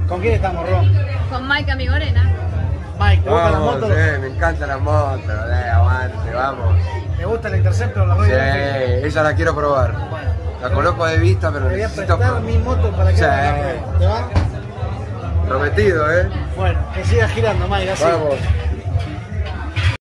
¿Con quién estamos, Ron? Con Mike Amigorena. Mike, ¿te gustan las motos? Me encantan las motos, aguante, vamos. ¿Te gusta la Interceptor o la Royal Enfield? Sí, esa la quiero probar. La conozco de vista, pero Te voy a necesito prestar mi moto para que Sí. hagas la prueba. ¿Te va? Prometido, Bueno, que siga girando, Mike, así. Vamos.